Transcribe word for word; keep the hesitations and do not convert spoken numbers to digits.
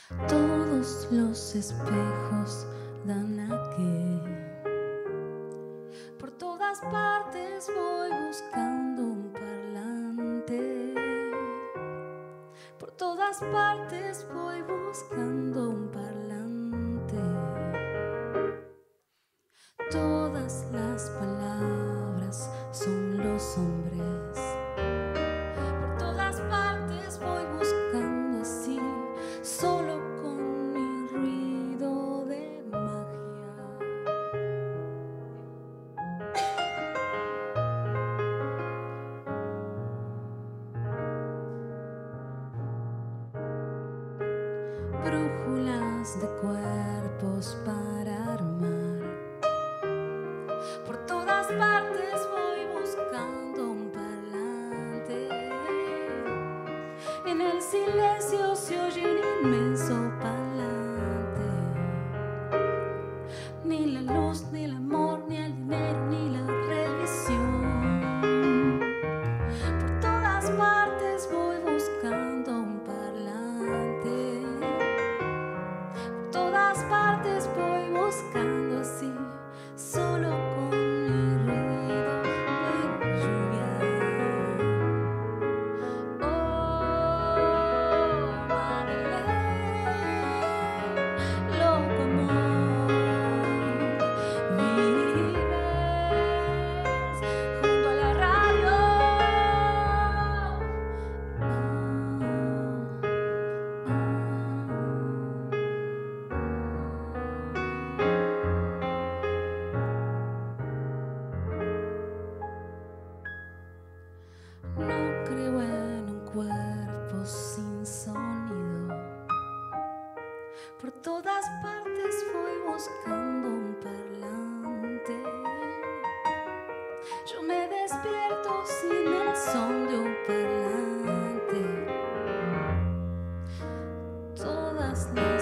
Todos los espejos dan aquí. Por todas partes voy buscando un parlante. Por todas partes voy buscando un parlante. Todas las palabras son los hombres. Por todas partes voy buscando así, solo con mi ruido de magia. Brújulas de cuerpos para armar. Por todas partes voy buscando un parlante. En el silencio se oye un inmenso parlante. Ni la luz, ni el amor, ni el dinero, ni la religión. Por todas partes voy buscando un parlante. Por todas partes voy buscando así, solo con mi ruido de lluvia. Oh, Madeleine, loco amor, vives junto a la radio. No creo en un cuerpo sin sonido. Por todas partes voy buscando un parlante. Yo me despierto sin el son de un parlante. Todas las